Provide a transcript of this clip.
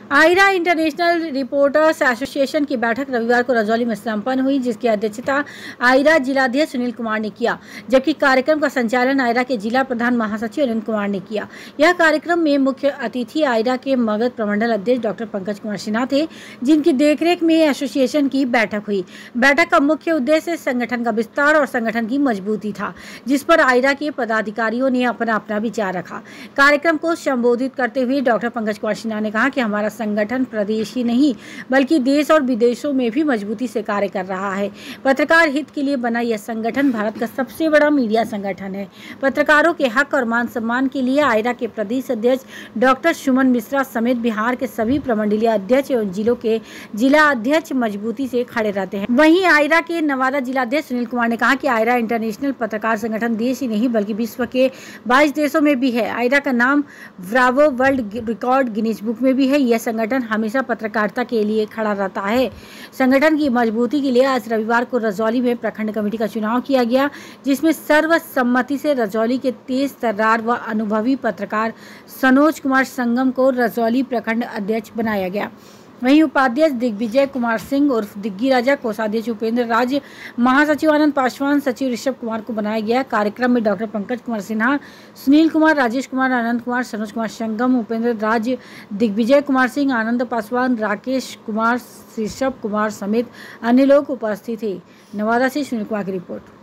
Ayra international reporters association की बैठक रविवार को रजौली में संपन्न हुई, जिसकी अध्यक्षता आयरा जिलाध्यक्ष सुनील कुमार ने किया, जबकि कार्यक्रम का संचालन आयरा के जिला प्रधान महासचिव अनंत कुमार ने किया। यह कार्यक्रम में मुख्य अतिथि आयरा के मगध प्रमंडल अध्यक्ष डॉक्टर पंकज कुमार सिन्हा थे, जिनकी देखरेख में एसोसिएशन की बैठक हुई। बैठक का मुख्य उद्देश्य संगठन का विस्तार और संगठन की मजबूती था, जिस पर आयरा के पदाधिकारियों ने अपना विचार रखा। कार्यक्रम को संबोधित करते हुए डॉक्टर पंकज कुमार सिन्हा ने कहा कि हमारा संगठन प्रदेश ही नहीं बल्कि देश और विदेशों में भी मजबूती से कार्य कर रहा है। पत्रकार हित के लिए बना यह संगठन भारत का सबसे बड़ा मीडिया संगठन है। पत्रकारों के हक और मान सम्मान के लिए आयरा के प्रदेश अध्यक्ष डॉक्टर सुमन मिश्रा समेत बिहार के सभी प्रमंडलीय अध्यक्ष एवं जिलों के जिला अध्यक्ष मजबूती से खड़े रहते हैं। वहीं आयरा के नवादा जिलाध्यक्ष सुनील कुमार ने कहा कि आयरा इंटरनेशनल पत्रकार संगठन देश ही नहीं बल्कि विश्व के 22 देशों में भी है। आयरा का नाम Bravo World Record Guinness Book में भी है। यह संगठन हमेशा पत्रकारिता के लिए खड़ा रहता है। संगठन की मजबूती के लिए आज रविवार को रजौली में प्रखंड कमेटी का चुनाव किया गया, जिसमें सर्वसम्मति से रजौली के तेज तर्रार व अनुभवी पत्रकार सनोज कुमार संगम को रजौली प्रखंड अध्यक्ष बनाया गया। वहीं उपाध्यक्ष दिग्विजय कुमार सिंह उर्फ दिग्गी राजा, कोषाध्यक्ष उपेंद्र राज, महासचिव आनंद पासवान, सचिव ऋषभ कुमार को बनाया गया। कार्यक्रम में डॉक्टर पंकज कुमार सिन्हा, सुनील कुमार, राजेश कुमार, आनंद कुमार, सनोज कुमार संगम, उपेंद्र राज, दिग्विजय कुमार सिंह, आनंद पासवान, राकेश कुमार, ऋषभ कुमार समेत अन्य लोग उपस्थित थे। नवादा से सुनील कुमार की रिपोर्ट।